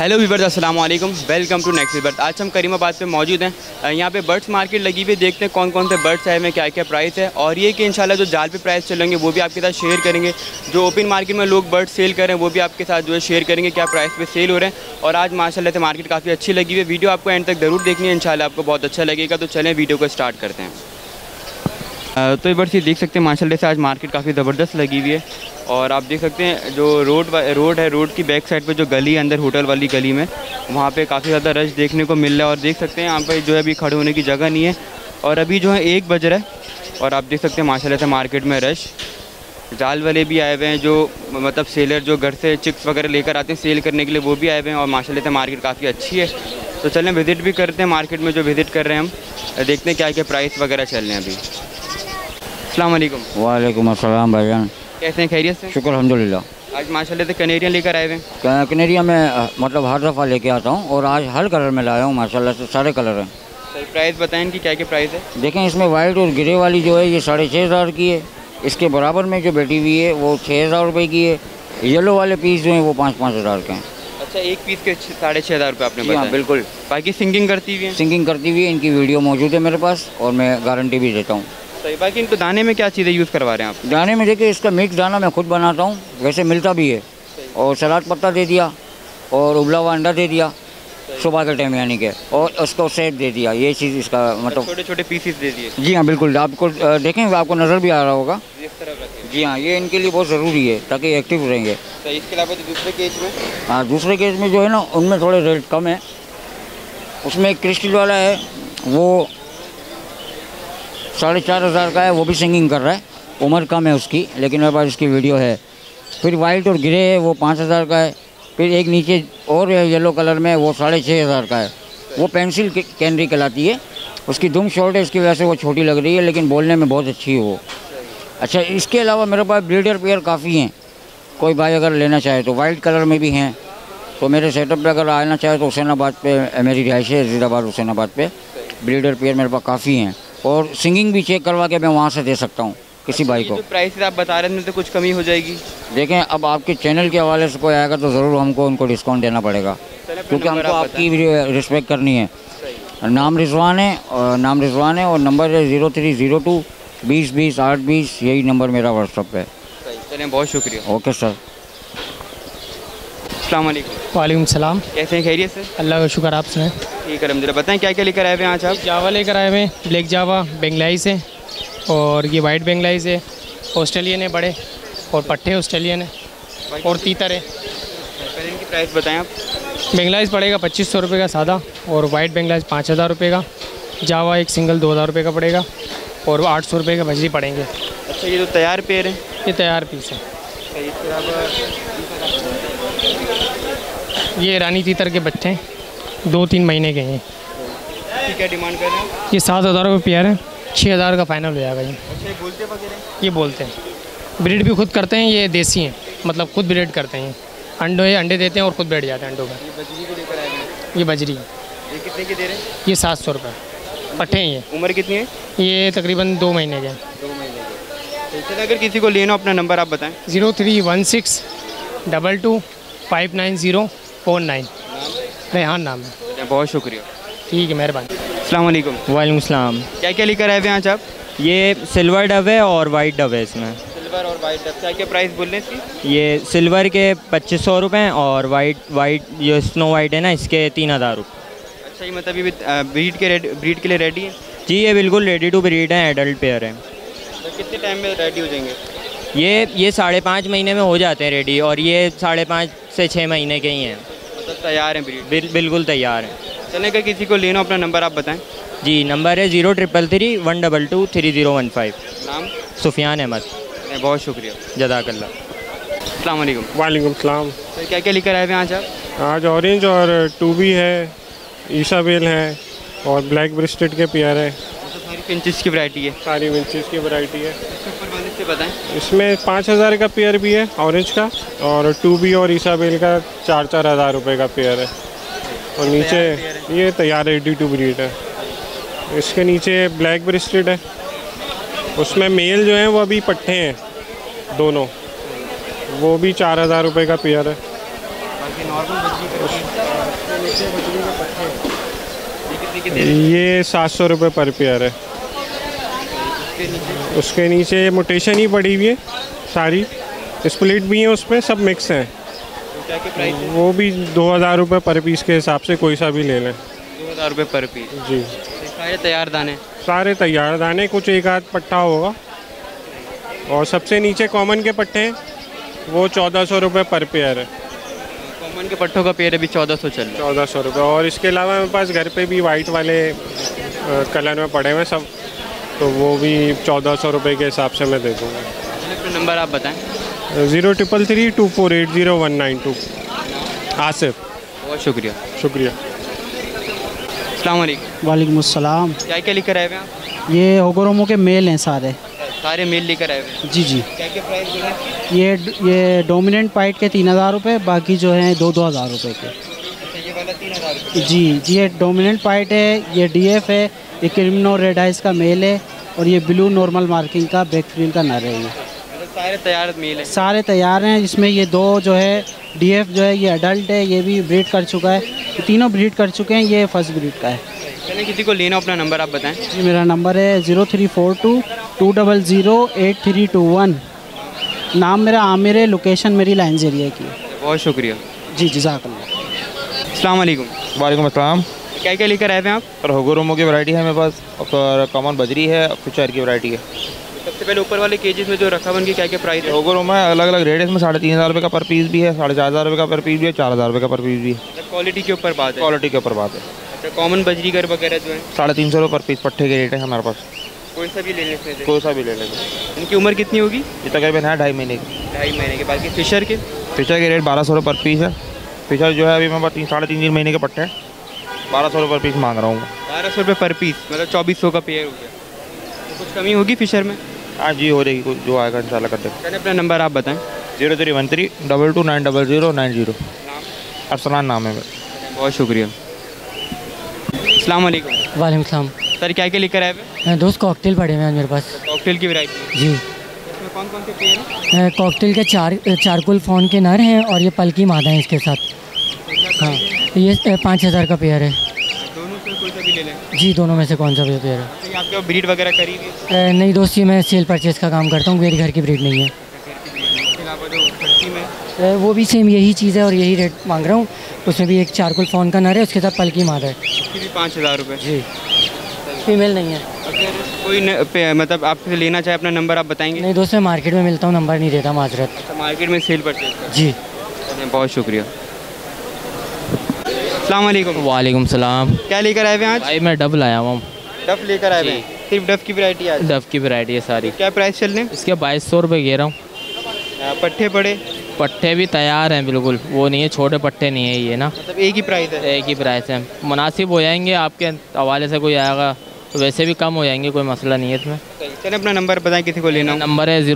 Hello viewers, अस्सलाम वालेकुम, welcome to next birds. आज हम करीमाबाद पे मौजूद हैं। यहाँ पे बर्ड्स मार्केट लगी हुई, देखते हैं कौन कौन से बर्ड्स आए हैं, क्या क्या प्राइस है। और ये कि इंशाल्लाह जो जाल पे प्राइस चलेंगे वो भी आपके साथ शेयर करेंगे। जो ओपन मार्केट में लोग बर्ड्स सेल कर रहे हैं वो भी आपके साथ जो है शेयर करेंगे, क्या प्राइस पे सेल हो रहे हैं। और आज माशाल्लाह से मार्केट काफ़ी अच्छी लगी हुई है। वीडियो आपको एंड तक ज़रूर देखनी है, इंशाल्लाह आपको बहुत अच्छा लगेगा। तो चलें वीडियो को स्टार्ट करते हैं। तो ये बर्ड्स ये देख सकते हैं माशाल्लाह से आज मार्केट काफ़ी ज़बरदस्त लगी हुई है। और आप देख सकते हैं जो रोड है, रोड की बैक साइड पे जो गली है अंदर होटल वाली गली में, वहाँ पे काफ़ी ज़्यादा रश देखने को मिल रहा है। और देख सकते हैं यहाँ पे जो है अभी खड़े होने की जगह नहीं है। और अभी जो है 1 बज रहा है और आप देख सकते हैं माशाल्लाह से मार्केट में रश। जाल वाले भी आए हुए हैं, जो मतलब सेलर जो घर से चिक्स वगैरह लेकर आते हैं सेल करने के लिए, वो भी आए हुए हैं। और माशाल्लाह से मार्केट काफ़ी अच्छी है। तो चलें विज़िट भी करते हैं मार्केट में, जो विज़िट कर रहे हैं हम, देखते हैं क्या क्या प्राइस वगैरह चल रहे हैं अभी। अस्सलाम वालेकुम। वालेकुम अस्सलाम भाईजान, कैसे हैं, खैरियत से? शुक्र अल्हम्दुलिल्लाह। आज माशाल्लाह से कनेरियन लेकर आए हुए हैं। कनेरिया में मतलब हर दफ़ा लेके आता हूँ और आज हर कलर में लाया हूँ, माशाल्लाह से सारे कलर हैं। सर प्राइस बताएं इनकी, क्या क्या प्राइस है? देखें इसमें वाइट और ग्रे वाली जो है ये 6,500 की है। इसके बराबर में जो बैठी हुई है वो 6,000 रुपये की है। येलो वाले पीस जो हैं वो 5-5 हज़ार के हैं। अच्छा, एक पीस के 6,500 रुपये आपने बताया? हाँ बिल्कुल। बाकी सिंगिंग करती हुई है? सिंगिंग करती हुई है, इनकी वीडियो मौजूद है मेरे पास और मैं गारंटी भी देता हूँ। सही। बाकी इनको दाने में क्या चीज़ें यूज़ करवा रहे हैं आप? दाने में देखिए इसका मिक्स दाना मैं खुद बनाता हूँ, वैसे मिलता भी है। और सलाद पत्ता दे दिया और उबला हुआ अंडा दे दिया सुबह के टाइम यानी कि, और उसको सेब दे दिया। ये चीज़ इसका मतलब छोटे छोटे पीसेस दे दिए? जी हाँ बिल्कुल। आपको देखें आपको नज़र भी आ रहा होगा। जी हाँ, ये इनके लिए बहुत ज़रूरी है ताकि एक्टिव रहेंगे। तो इसके अलावा दूसरे केज में? हाँ, दूसरे केज में जो है ना उनमें थोड़े रेट कम है। उसमें एक क्रिस्टल वाला है वो 4,500 का है, वो भी सिंगिंग कर रहा है। उम्र कम है उसकी, लेकिन मेरे पास इसकी वीडियो है। फिर वाइट और ग्रे है वो 5,000 का है। फिर एक नीचे और है येलो कलर में, वो 6,500 का है। वो पेंसिल कैनरी कहलाती है। उसकी दुम शॉर्ट है, इसकी वजह से वो छोटी लग रही है, लेकिन बोलने में बहुत अच्छी है वो। अच्छा, इसके अलावा मेरे पास ब्रीडर पेयर काफ़ी हैं। कोई भाई अगर लेना चाहे तो वाइट कलर में भी हैं। तो मेरे सेटअप पे अगर आना चाहे तो हुसैनाबाद पे मेरी रिहाइश है, जीदाबाद हुसैनाबाद पे। ब्रीडर पेयर मेरे पास काफ़ी हैं और सिंगिंग भी चेक करवा के मैं वहाँ से दे सकता हूँ किसी भाई को। प्राइस आप बता रहे हैं तो कुछ कमी हो जाएगी? देखें अब आपके चैनल के हवाले से कोई आएगा तो ज़रूर हमको उनको डिस्काउंट देना पड़ेगा, क्योंकि हमको आपकी भी रिस्पेक्ट करनी है। नाम रिजवान है और नंबर है 0302 20 20 8 20। यही नंबर मेरा व्हाट्सअप है। चलें, बहुत शुक्रिया। Okay sir. अस्सलाम वालेकुम। वालेकुम सलाम। कैसे हैं, खैरियत से? अल्लाह का शुक्र, आप सुनाएं? ठीक है अलहम्दुलिल्लाह। बताएं क्या क्या लेकर आए हुए हैं आज आप? जावा लेकर आए हुए हैं, ब्लैक जावा बेंगलाइज है और ये वाइट बेंगलाइज है। ऑस्ट्रेलियन है बड़े, और पट्टे ऑस्ट्रेलियन है, और तीतर है। पहले इनकी प्राइस बताएं आप। बेंगलाइज पड़ेगा 2,500 रुपये का सादा, और वाइट बेंगलाइज 5,000 रुपये का। जावा एक सिंगल 2,000 रुपये का पड़ेगा, और 800 रुपये का बजरी पड़ेंगे। अच्छा, ये जो तैयार पेड़ है? ये तैयार पीस है। ये रानी तीतर के बच्चे हैं, 2-3 महीने के हैं। क्या डिमांड कर रहे हैं? ये 7,000 रुपये पेयर है, 6,000 का फाइनल हो जाएगा ये। अच्छा, ये बोलते वगैरह? ये बोलते हैं। ब्रीड भी खुद करते हैं, ये देसी हैं, मतलब खुद ब्रीड करते हैं। अंडे देते हैं और खुद बैठ जाते हैं अंडों में। ये बजरी को लेकर आए हैं? ये बजरी। ये कितने के दे रहे हैं? ये 700 रुपये पट्टे हैं। ये उम्र कितनी है? ये तकरीबन 2 महीने के। 2 महीने के। तो अगर किसी को लेना, अपना नंबर आप बताएं। 0316 22 590 49। रेहान नाम है। बहुत शुक्रिया। ठीक है, मेहरबानी। अस्सलाम वालेकुम। वालेकुम सलाम। क्या क्या लेकर आए हुए हैं आज आप? ये सिल्वर डब है और वाइट डब है इसमें। सिल्वर और वाइट डब, क्या क्या प्राइस बोल रहे हैं इसकी? ये सिल्वर के 2,500 रुपये और वाइट जो स्नो वाइट है ना, इसके 3,000 रुपये। अच्छा, ये मतलब ये ब्रीड के लिए रेडी है? जी, ये बिल्कुल रेडी टू ब्रीड है, एडल्ट पेयर है। तो कितने टाइम में रेडी हो जाएंगे? ये 5.5 महीने में हो जाते हैं रेडी, और ये 5.5 से 6 महीने के ही हैं। मतलब तैयार हैं ब्रीड? बिल्कुल तैयार हैं। चलें, अगर किसी को लेना, अपना नंबर आप बताएं। जी, नंबर है 0333 122 3015। नाम? सुफियान अहमद। बहुत शुक्रिया, जज़ाकल्लाह। अस्सलाम वालेकुम। वालेकुम सलाम। सर क्या क्या लेकर आए हुए हैं आज आप? आज ऑरेंज और टूबी है, ईसाबेल है, और ब्लैक ब्रेस्टेड के पेयर है। सारी फिंचेस की वैरायटी है? सारी विंचेस की वैरायटी है। से बताएं। इसमें 5,000 का पेयर भी है ऑरेंज का, और टूबी और ईसाबेल का 4-4 हज़ार रुपये का पेयर है। और नीचे ये तैयार रेडी टू ब्रीड है। इसके नीचे ब्लैक ब्रेस्टेड है, उसमें मेल जो है वो अभी पट्टे हैं दोनों, वो भी 4,000 रुपये का पेयर है। ये 700 रुपये पर पेयर है। उसके नीचे मोटेशन ही पड़ी हुई है सारी, स्प्लिट भी है उसमें, सब मिक्स हैं। क्या क्या प्राइस है? वो भी 2000 रुपये पर पीस के हिसाब से कोई सा भी ले लें। 2000 रुपये पर पीस जी। सारे तैयार दाने? सारे तैयार दाने, कुछ एक आध पट्टा होगा। और सबसे नीचे कॉमन के पट्टे हैं, वो 1400 रुपये पर पेयर है। कॉमन के पट्टों का पेयर अभी 1400 चल रहा है। 1400 रुपये। और इसके अलावा मेरे पास घर पे भी वाइट वाले कलर में पड़े हुए सब, तो वो भी 1400 रुपये के हिसाब से मैं दे दूँगा। अपना नंबर आप बताएं। 033324809192। आसिफ। बहुत शुक्रिया। शुक्रिया। अस्सलाम वालेकुम। वालेकुम अस्सलाम। क्या क्या लेकर आए हुए हैं आप? ये होगोरोमो के मेल हैं सारे। सारे मेल लेकर आए हुए हैं? जी जी। क्या क्या प्राइस बोले? ये डोमिनेंट पाइट के 3000 रुपये, बाकी जो हैं 2-2000 रुपये के। ये वाला 3000 रुपये? जी, ये डोमिनेंट पाइट है, ये डीएफ है, ये क्रिमिनो रेड आइस का मेल है, और ये ब्लू नॉर्मल मार्किंग का बैक फ्रील का नर है। ये मतलब सारे तैयार मेल है? सारे तैयार हैं। इसमें ये दो जो है डीएफ जो है ये अडल्ट है, ये भी ब्रीड कर चुका है, ये तीनों ब्रीड कर चुके हैं, ये फर्स्ट ब्रीड का है। चलिए किसी को लेना अपना नंबर आप बताएं। जी, मेरा नंबर है 0342-200-8321। नाम मेरा आमिर है, लोकेशन मेरी लाइन्स एरिया की है। बहुत शुक्रिया। जी जज़ाकल्लाह। अस्सलाम वालेकुम। वालेकुम अस्सलाम। क्या क्या लेकर आए हैं आप? और होगोरोमो की वैरायटी है मेरे पास, और कॉमन बजरी है, और फिशर की वैरायटी है। सबसे पहले ऊपर वाले केजेस में जो रखा हुआ उनकी क्या क्या प्राइस है? होगोरोमो है, अलग अलग रेट है इसमें। 3500 रुपये का पर पीस भी है, 4500 रुपये का पर पीस भी है, 4000 रुपये का पर पीस भी है। क्वालिटी के ऊपर बात है? क्वालिटी के ऊपर बात है। अच्छा, कॉमन बजरीगर वगैरह जो है 350 रुपये पर पीस पट्टे के रेट है हमारे पास। कोई सा भी ले लेते हैं? कोई सा भी ले लेंगे। इनकी उम्र कितनी होगी? ये तकरीबन है 2.5 महीने की। 2.5 महीने के। बाकी फिशर के? फिशर के रेट 1200 रुपये पर पीस है। फिशर जो है अभी मेरे पास 3.5 महीने के पट्टे हैं, 1200 रुपये पर पीस मांग रहा हूँ। 1200 रुपये पर पीस, मतलब 2400 का पेयर हो गया। तो कुछ कमी होगी फिशर में? हाँ जी, हो जाएगी, कुछ जो आएगा इंशाल्लाह कर देंगे। चलिए अपना नंबर आप बताएं। 031322909090। अरसलान नाम है मेरा। बहुत शुक्रिया। अस्सलाम वालेकुम। वालेकुम सलाम। सर क्या क्या लेकर आए हुए? दोस्त कॉकटेल पड़े हुए हैं मेरे पास। कॉकटेल की वैरायटी? जी। इसमें कौन कौन से पेयर हैं? कॉकटेल के चारकुल फ़ोन के नर हैं, और ये पलकी मादा हैं इसके साथ। हाँ, ये 5000 का पेयर है। दोनों से कोई सा भी ले लें? जी, दोनों में से कौन सा भी पेयर है? तो ये आपके ब्रीड वगैरह करी हुई? नहीं दोस्त, ये मैं सेल परचेज़ का काम करता हूँ, मेरे घर की ब्रीड नहीं है। इसके अलावा जो खर्ची में वो भी सेम यही चीज़ है और यही रेट मांग रहा हूँ। उसमें भी एक चारकुल फ़ोन का नर है, उसके साथ पलकी मादा है। उसकी भी 5000 रुपये? जी। फीमेल नहीं है। अगर कोई मतलब आपसे लेना चाहे अपना नंबर आप बताएंगे? नहीं दोस्त, मैं मार्केट में मिलता हूँ, नंबर नहीं देता माजरत। अच्छा, मार्केट में सेल परचेज? जी। बहुत शुक्रिया। अस्सलाम वालेकुम। वालेकुम सलाम। क्या लेकर आए हुए हैं आज? भाई मैं डब लाया हूँ। डफ लेकर आए हुए हैं? सिर्फ डफ की वैरायटी आज? डब की वैरायटी है सारी। क्या प्राइस चल रहे हैं इसके 2200 रुपये कह रहा हूँ। पट्टे पड़े? पट्टे भी तैयार हैं बिल्कुल, वो नहीं है, छोटे पट्टे नहीं है ये ना, मतलब एक ही प्राइस है? एक ही प्राइस है। मुनासिब हो जाएंगे, आपके हवाले से कोई आएगा तो वैसे भी कम हो जाएंगे, कोई मसला नहीं है इसमें। चलिए अपना नंबर बताएं किसी को लेना हो। नंबर है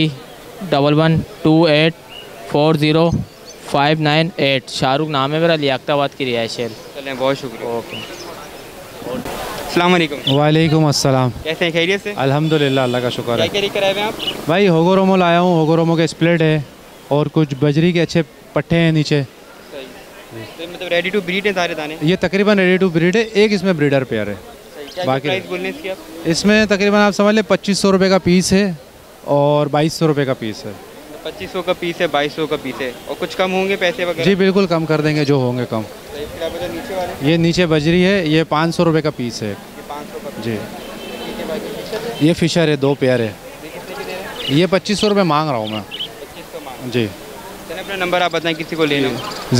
0311284059 शाहरुख नाम है मेरा, लियाकताबाद की रिहायश है। चलें, बहुत शुक्रिया। ओके। अस्सलाम वालेकुम। वालेकुम अस्सलाम। कैसे हैं, खैरियत से? अल्हम्दुलिल्लाह, अल्लाह का शुक्र क्या है। क्या लेकर आए हुए हैं आप? भाई होगोरोमो लाया हूँ, होगोरोमो के स्प्लिट है, और कुछ बजरी के अच्छे पट्टे हैं नीचे। सही। तो मतलब रेडी टू ब्रीड है सारे दाने? ये तकरीबन रेडी टू ब्रीड है, एक इसमें ब्रीडर पेयर है। क्या बाकी प्राइस बोलने इसकी आप? इसमें तकरीबन आप समझ लें 2500 रुपये का पीस है और 2200 रुपये का पीस है। 2500 का पीस है, 2200 का पीस है, और कुछ कम होंगे पैसे वगैरह? जी बिल्कुल कम कर देंगे, जो होंगे कम। इसके अलावा जो नीचे वाले? ये नीचे बजरी है, ये 500 रुपये का पीस है। ये 500 का जी। ठीक है। बाकी फिशर है? ये फिशर है, 2 पेयर है। ये कितने की दे रहे हैं? ये 2500 रुपये मांग रहा हूँ मैं। 2500 मांग। जी। चलिए अपना नंबर आप बताएं किसी को लेना हो।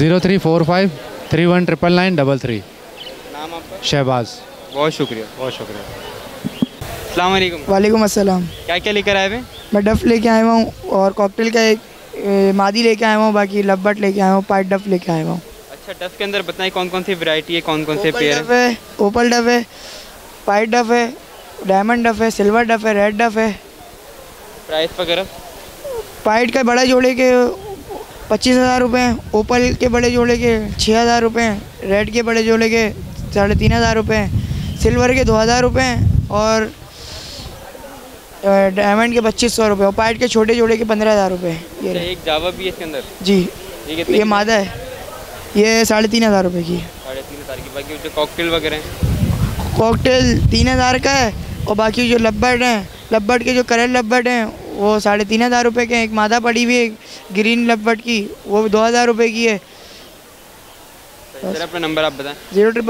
0345319933। नाम आपका? शहबाज। बहुत शुक्रिया। बहुत शुक्रिया। अस्सलाम वालेकुम। वालेकुम अस्सलाम। क्या क्या लेकर आए हुए? मैं डफ लेके आया हुआ हूँ, और कॉकटेल का एक मादी लेके आया हुआ हूँ, बाकी लब्बट लेके आया हूँ, पाइट डफ लेके आया हुआ हूँ। अच्छा, डफ के अंदर बताएं कौन कौन सी वैरायटी है, कौन कौन से पेयर डफ है, ओपल डफ है, पाइट डफ है, डायमंड डफ है, सिल्वर डफ है, रेड डफ है। प्राइस वगैरह? पाइट का बड़ा जोड़े के 25,000 रुपये, ओपल के बड़े जोड़े के 6,000 रुपये, रेड के बड़े जोड़े के 3,500 रुपये, सिल्वर के 2,000 रुपये, और डायमंड के 2500 रुपये, और पाइट के छोटे जोड़े के 15,000 रुपये। ये एक जावा भी है इसके अंदर? जी। ये कितने ये मादा है, ये 3,500 रुपये की है। 3,000 की। बाकी जो कॉकटेल वगैरह हैं, कॉकटेल 3,000 का है, और बाकी जो लब्बड़ हैं, लब्बड़ के जो कलर लब्बड़ हैं वो 3,500 रुपये के हैं। एक मादा पड़ी हुई है ग्रीन लब्बड़ की, वो 2,000 रुपये की है। सर अपना नंबर आप बताएं।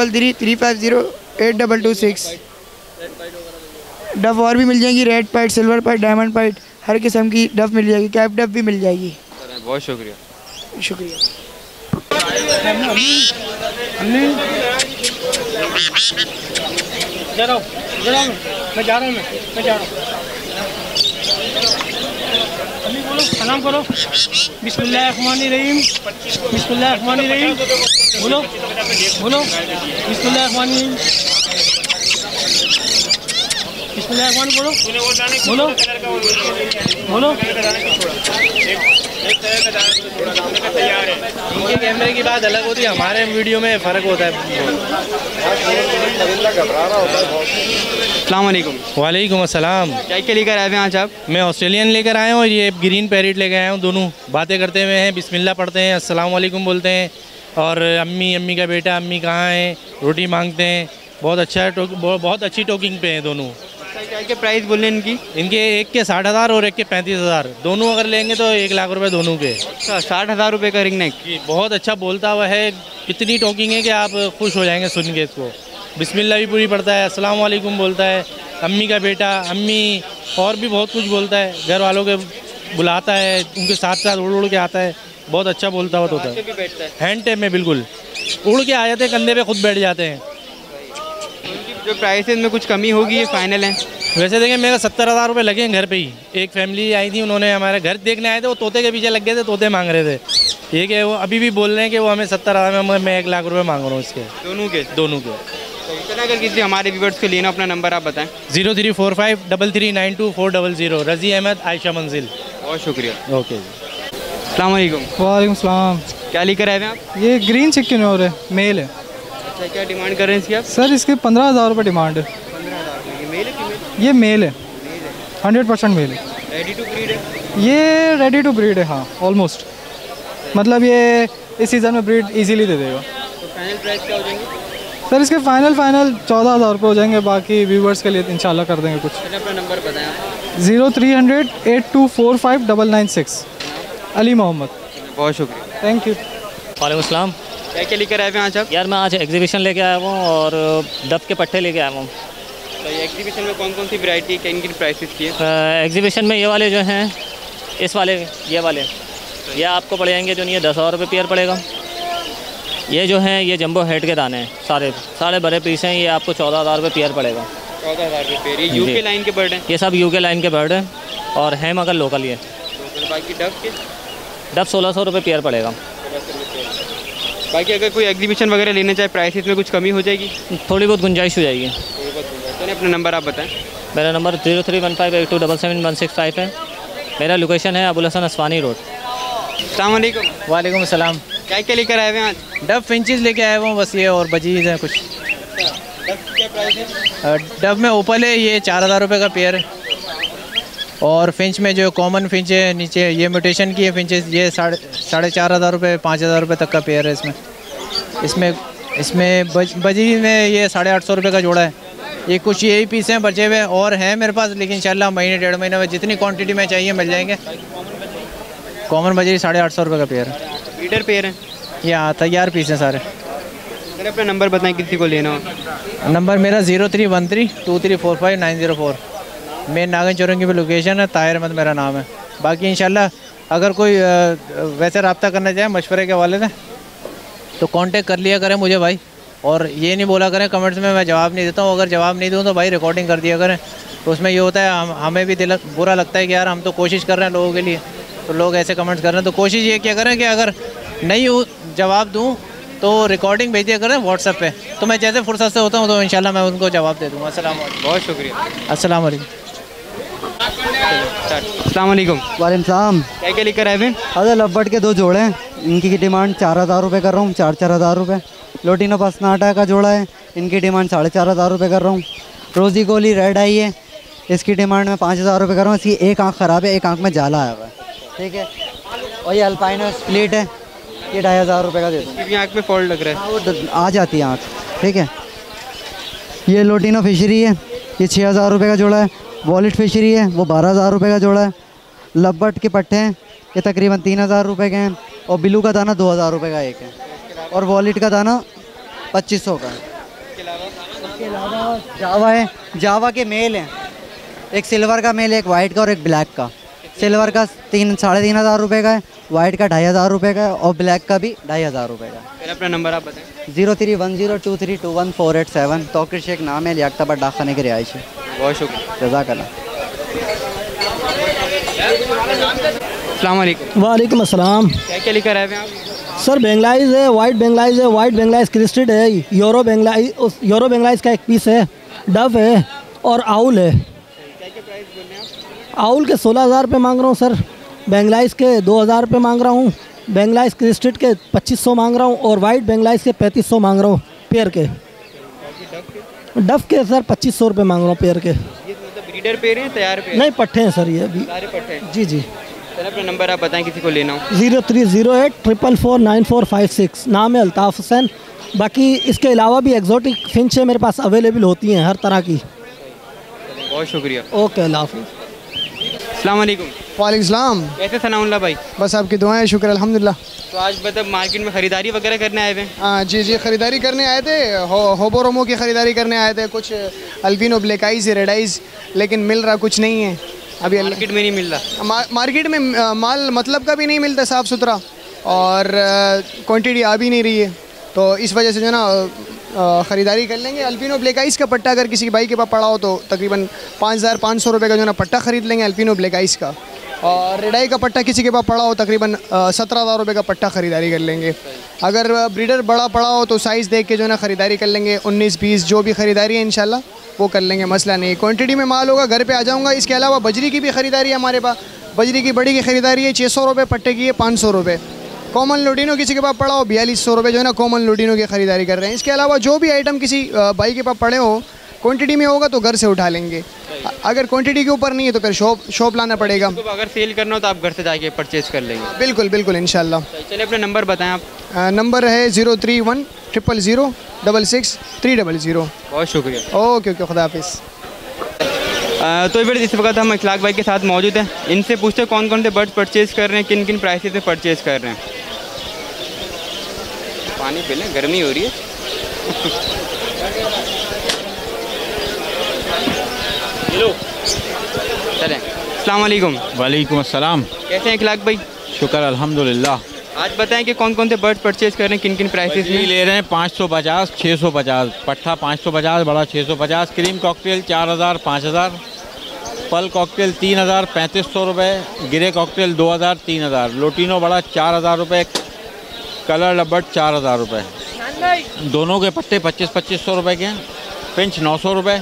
0333350826। डफ और भी मिल जाएंगी, red pied, silver pied, diamond pied, हर किस्म की डफ मिल जाएगी, कैप डफ भी मिल जाएगी। बहुत शुक्रिया। शुक्रिया। मैं जा रहा हूँ। बोलो सलाम करो। बिस्मिल्लाहिर्रहमानिर्रहीम। बिस्मिल्लाहिर्रहमानिर्रहीम। बोलो बिस्मिल्लाहिर्रहमानिर्रहीम। बिस्मिल्लाहिर्रहमानिर्रहीम। बोलो इनके कैमरे की बात अलग होती है, हमारे वीडियो में फ़र्क होता है। अस्सलाम वालेकुम। वालेकुम अस्सलाम। क्या लेकर आए हैं आज आप? मैं ऑस्ट्रेलियन लेकर आया हूँ और ये ग्रीन पैरेट लेकर आया हूँ। दोनों बातें करते हुए हैं, बिस्मिल्लाह पढ़ते हैं, अस्सलाम वालेकुम बोलते हैं, और अम्मी का बेटा, अम्मी कहाँ हैं, रोटी मांगते हैं। बहुत अच्छा है, बहुत अच्छी टोकिंग पे हैं दोनों। क्या प्राइस बोल रहे हैं इनकी? इनके एक के 60,000 और एक के 35,000। दोनों अगर लेंगे तो 1 लाख रुपए दोनों के। अच्छा, 60,000 रुपये का रिंग नेक। बहुत अच्छा बोलता हुआ है, इतनी टोकिंग है कि आप खुश हो जाएंगे सुन के इसको। बिस्मिल्लाह भी पूरी पढ़ता है, अस्सलाम वालेकुम बोलता है, अम्मी का बेटा, अम्मी, और भी बहुत कुछ बोलता है। घर वालों के बुलाता है, उनके साथ साथ उड़ के आता है। बहुत अच्छा बोलता हुआ होता है। हैंड टेप में बिल्कुल उड़ के आ जाते हैं, कंधे पे खुद बैठ जाते हैं। जो प्राइसेस में कुछ कमी होगी ये फाइनल है? वैसे देखें मेरे 70,000 रुपये लगे हैं घर पे ही। एक फैमिली आई थी, उन्होंने हमारे घर देखने आए थे, वो तोते के पीछे लग गए थे, तोते मांग रहे थे। ये कि वो अभी भी बोल रहे हैं कि वो हमें 70,000 में, मैं 1 लाख रुपये मांग रहा हूँ इसके। दोनों के तो अगर किसी हमारे व्यूवर्स को लेना, अपना नंबर आप बताएं। 0345339240। रज़ी अहमद, आयशा मंजिल। बहुत शुक्रिया। ओके जी। अस्सलाम वालेकुम। वालेकुम सलाम। क्या लेकर आए हैं आप? ये ग्रीन चिकन और है, मेल है। अच्छा, क्या डिमांड कर रहे हैं इसकी आप? सर इसके 15,000 रुपये डिमांड है। 15,000। ये मेल है फीमेल? ये मेल है, 100% मेल है। रेडी टू ब्रीड है? ये रेडी टू ब्रीड है, हाँ ऑलमोस्ट। मतलब ये इस सीज़न में ब्रीड इजीली दे देगा। तो फाइनल प्राइस क्या हो जाएंगे? सर इसके फाइनल 14,000 रुपये हो जाएंगे। बाकी व्यूवर्स के लिए इंशाल्लाह कर देंगे कुछ। अपना नंबर बताएं आप। 030082459996। अली मोहम्मद। बहुत शुक्रिया। Thank you. वालेकुम अस्सलाम। क्या लेकर आए हैं आज आप? यार मैं आज एग्जीबिशन लेके आया हूँ और डफ के पट्टे लेके आया हूँ। तो ये एग्जीबिशन में कौन सी वैरायटी है, किन प्राइसेस की है? एग्जीबिशन में ये वाले जो हैं, इस वाले, ये वाले, ये आपको पड़ जाएंगे जो नहीं है 10,000 रुपये पेयर पड़ेगा। ये जो हैं ये जंबो हेड के दाने हैं, सारे बड़े पीस हैं, ये आपको 14,000 रुपये पेयर पड़ेगा। 14,000 रुपये पेयर। ये यूके लाइन के बर्ड हैं? ये सब यूके लाइन के बर्ड हैं और हैं मगर लोकल ये। बाकी डफ 1,600 रुपये पेयर पड़ेगा। बाकी अगर कोई एग्जीबिशन वगैरह लेना चाहे, प्राइसेस में कुछ कमी हो जाएगी? थोड़ी बहुत गुंजाइश हो जाएगी। तो अपना नंबर आप बताएं। मेरा नंबर 0315827716 है। मेरा लोकेशन है अबुल हसन अस्वानी रोड। अस्सलाम वालेकुम। वालेकुम अस्सलाम। क्या लेकर आए हैं आज? डब फिंचेस लेके आए हुए बस, ये और बजीज हैं कुछ। डब क्या प्राइस है? डब में ओपल है, ये 4,000 रुपये का पेयर है। और फिंच में जो कॉमन फिंच है नीचे, ये म्यूटेशन की है फिंचेस, ये 4,500 रुपये 5,000 रुपये तक का पेयर है इसमें बजी में ये 850 रुपये का जोड़ा है। ये कुछ यही पीस हैं बचे हुए और हैं मेरे पास, लेकिन इंशाल्लाह महीने 1.5 महीने में जितनी क्वांटिटी में चाहिए मिल जाएंगे। कॉमन बजरी 850 रुपये का पेयर है। लीडर पेयर है? यहाँ तैयार पीस हैं सारे। सर अपना नंबर बताएं किसी को लेना हो। नंबर मेरा 03132345 मेन नागन चौरंगी पे लोकेशन है, ताहिर अहमद मेरा नाम है। बाकी इंशाल्लाह अगर कोई वैसे रब्ता करना चाहे मशवरे के वाले से तो कांटेक्ट कर लिया करें मुझे भाई, और ये नहीं बोला करें कमेंट्स में मैं जवाब नहीं देता हूँ। अगर जवाब नहीं दूँ तो भाई रिकॉर्डिंग कर दिया करें, तो उसमें ये होता है हमें भी दिल बुरा लगता है कि यार हम तो कोशिश कर रहे हैं लोगों के लिए, तो लोग ऐसे कमेंट्स कर रहे हैं। तो कोशिश ये क्या करें कि अगर नहीं जवाब दूँ तो रिकॉर्डिंग भेज दिया करें व्हाट्सएप पे, तो मैं जैसे फुर्सत से होता हूँ तो इंशाल्लाह मैं उनको जवाब दे दूँगा। अस्सलाम वालेकुम। बहुत शुक्रिया। अस्सलाम वालेकुम। अस्सलाम वालेकुम। वालेकुम सलाम। क्या लेकर आए हैं? अरे लब्बड़ के 2 जोड़े हैं, इनकी डिमांड 4,000 रुपये कर रहा हूँ, 4,000 रुपये। लोटिनो पसनाटा का जोड़ा है, इनकी डिमांड 4,500 रुपये कर रहा हूँ। रोज़ी गोली रेड आई है, इसकी डिमांड में 5,000 रुपये कर रहा हूँ। इसकी एक आँख ख़राब है, एक आँख में जाला आया हुआ है, ठीक है। और ये अल्पाइनो स्प्लिट है, ये 2500 रुपये का दे दो। क्योंकि आँख में फॉल्ट लग रहा है। हाँ वो आ जाती है आँख, ठीक है। ये लोटिनो फिशरी है, ये 6000 रुपये का जोड़ा है। वॉलेट फिशरी है, वो 12000 रुपये का जोड़ा है। लब्बट के पट्टे हैं, ये तकरीबन 3000 रुपये के हैं। और बिलू का दाना 2000 रुपये का एक है। और वॉलेट का दाना 2500 का है। उसके अलावा जावा है, जावा के मेल हैं, एक सिल्वर का मेल है, एक वाइट का और एक ब्लैक का। सिल्वर का 3500 रुपये का है, वाइट का 2500 रुपये का है और ब्लैक का भी 2500 रुपये का है। फिर अपना नंबर आप बताएं। 0310232148 तौकीर शेख नाम है, लियाकताबाद डाक खाने की रिहाइश है। बहुत शुक्रिया, जज़ाकल्लाह। अस्सलाम वालेकुम। वालेकुम अस्सलाम। क्या क्या लेकर आए हैं आप? सर बेंगलाइज है, वाइट बेंगलाइज है, वाइट बेंगलाइज क्रिस्टेड है, यूरो बेंगलाइज का एक पीस है, डव है और आउल है। आउल के 16000 रुपये मांग रहा हूँ सर, बेंगलाइज के 2000 रुपये मांग रहा हूँ, बेंगलाइज क्रिस्टेड के 2500 मांग रहा हूँ और वाइट बेंगलाइज के 3500 मांग रहा हूँ पेयर के। डव के सर 2500 रुपये मांग रहा हूँ पेयर के। ये मतलब ब्रीडर पेयर हैं, तैयार पेयर? नहीं, पट्टे हैं सर ये अभी। सारे पट्टे हैं? जी जी। सर अपना नंबर आप बताएं किसी को लेना हो। 0308449456। नाम है अल्ताफ़ हुसैन। बाकी इसके अलावा भी एग्जॉटिक फिंच है मेरे पास अवेलेबल होती हैं हर तरह की। बहुत शुक्रिया। ओके, अल्लाह हाफ़िज़। अस्सलाम वालेकुम। वालेकुम सलाम। कैसे सनाउल्लाह भाई? बस आपकी दुआएं, शुक्र अल्हम्दुलिल्लाह। तो आज मतलब मार्केट में ख़रीदारी वगैरह करने आए थे? हाँ जी जी, ख़रीदारी करने आए थे। होबोरोमो की ख़रीदारी करने आए थे, कुछ albino black eyes red eyes, लेकिन मिल रहा कुछ नहीं है अभी। मार्केट में नहीं मिल रहा? मार्केट में माल मतलब का भी नहीं मिलता साफ़ सुथरा, और क्वांटिटी आ भी नहीं रही है। तो इस वजह से जो है ना ख़रीदारी कर लेंगे। अल्बिनो ब्लैक आइस का पट्टा अगर किसी भाई के पास पड़ा हो तो तकरीबन 5500 रुपये का जो है ना पट्टा ख़रीद लेंगे अल्बिनो ब्लैक आइस का। और रेड आई का पट्टा किसी के पास पड़ा हो तकरीबन 17000 रुपये का पट्टा ख़रीदारी कर लेंगे। अगर ब्रीडर बड़ा पड़ा हो तो साइज़ देख के जो है ना ख़रीदारी कर लेंगे। 19-20 जो भी ख़रीदारी है इंशाल्लाह वो कर लेंगे, मसला नहीं। क्वांटिटी में माल होगा घर पे आ जाऊँगा। इसके अलावा बजरी की भी ख़रीदारी है हमारे पास। बजरी की बड़ी की ख़रीदारी है, 600 रुपये पट्टे की है, 500 रुपये। कॉमन लोडिनो किसी के पास पड़ा हो 4200 रुपये जो है ना कॉमन लोडिनो की ख़रीदारी कर रहे हैं। इसके अलावा जो भी आइटम किसी भाई के पास पड़े हो, क्वांटिटी में होगा तो घर से उठा लेंगे। अगर क्वांटिटी के ऊपर नहीं है तो फिर शॉप लाना पड़ेगा। तो अगर सेल करना हो तो आप घर से जाके परचेज़ कर लेंगे? बिल्कुल बिल्कुल इंशाल्लाह। चलिए अपना नंबर बताएं आप। नंबर है 031000066300। बहुत शुक्रिया। ओके ओके, खुदा हाफिज़। तो फिर इस वक्त हम इखलाक भाई के साथ मौजूद हैं। इनसे पूछते कौन कौन से बर्ड्स परचेज़ कर रहे हैं, किन किन प्राइस से परचेज़ कर रहे हैं। पानी पी लें, गर्मी हो रही है। चलें। अस्सलाम वालेकुम। वालेकुम अस्सलाम। कैसे हैं इखलाक भाई? शुक्र अल्हम्दुलिल्लाह। आज बताएं कि कौन कौन से बर्ड्स परचेज़ कर रहे हैं, किन किन प्राइसेस में ले रहे हैं? 550, 650, पट्ठा 550, बड़ा 650, क्रीम कॉकटेल 4000, 5000, पल कॉकटेल 3000, 3500 रुपये, गिरे कॉकटेल 2000, 3000, लोटिनो बड़ा 4000 रुपये, कलर लबट 4000 रुपये। दोनों के पट्टे 2500 रुपये के हैं। पिंच 900 रुपये।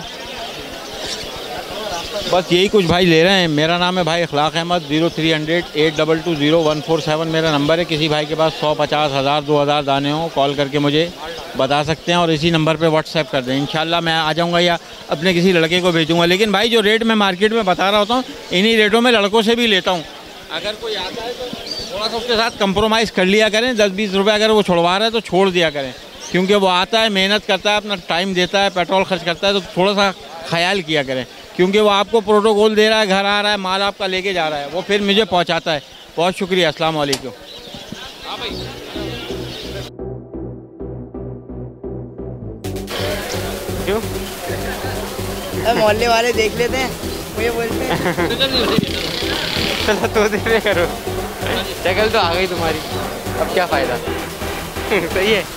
बस यही कुछ भाई ले रहे हैं। मेरा नाम है भाई इखलाक अहमद। 030082200147 मेरा नंबर है। किसी भाई के पास 100, 50, 1000, 2000 दाने हों, कॉल करके मुझे बता सकते हैं और इसी नंबर पे व्हाट्सएप कर दें। इंशाल्लाह मैं आ जाऊंगा या अपने किसी लड़के को भेजूँगा। लेकिन भाई जो रेट मैं मार्केट में बता रहा होता हूँ, इन्हीं रेटों में लड़कों से भी लेता हूँ। अगर कोई आता है तो थोड़ा सा उसके साथ कंप्रोमाइज़ कर लिया करें। 10-20 रुपये अगर वो छुड़वा रहा है तो छोड़ दिया करें, क्योंकि वो आता है, मेहनत करता है, अपना टाइम देता है, पेट्रोल खर्च करता है, तो थोड़ा सा ख्याल किया करें, क्योंकि वो आपको प्रोटोकॉल दे रहा है, घर आ रहा है, माल आपका लेके जा रहा है, वो फिर मुझे पहुंचाता है। बहुत शुक्रिया। अस्सलाम वालेकुम। मोहल्ले वाले देख लेते हैं, मुझे बोलते हैं चलो तो दे करो, शक्ल तो आ गई तुम्हारी, अब क्या फ़ायदा। सही है।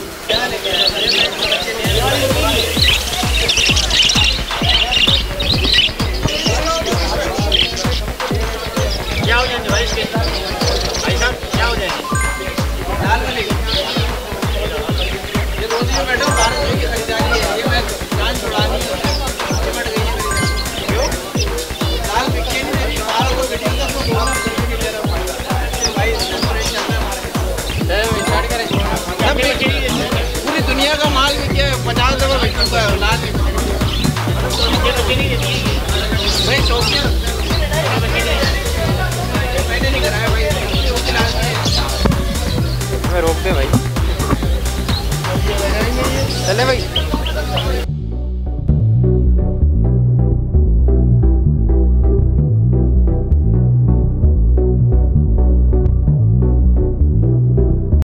क्या हो जाएंगे भाई इसके? भाई साहब क्या हो जाएंगे? दाल मिलेगी। ये 2 दिन में बैठो, 12 रुपये की खरीदारी है। ये मैं जान छुड़ानी है, सिमट गई है। क्यों? दाल बिके नहीं मेरी, 12 को बिकी तो बोला बिकी दे रहा हूँ भाई। परेशान है हमारे। चलो स्टार्ट करें। सब बिकी है, पूरी दुनिया का माल बिके 50 रुपये बिकता है। लास्ट ये बिकी नहीं देती भाई, शौकिया बिकी नहीं। मैं रोक चलते हैं भाई, चले भाई।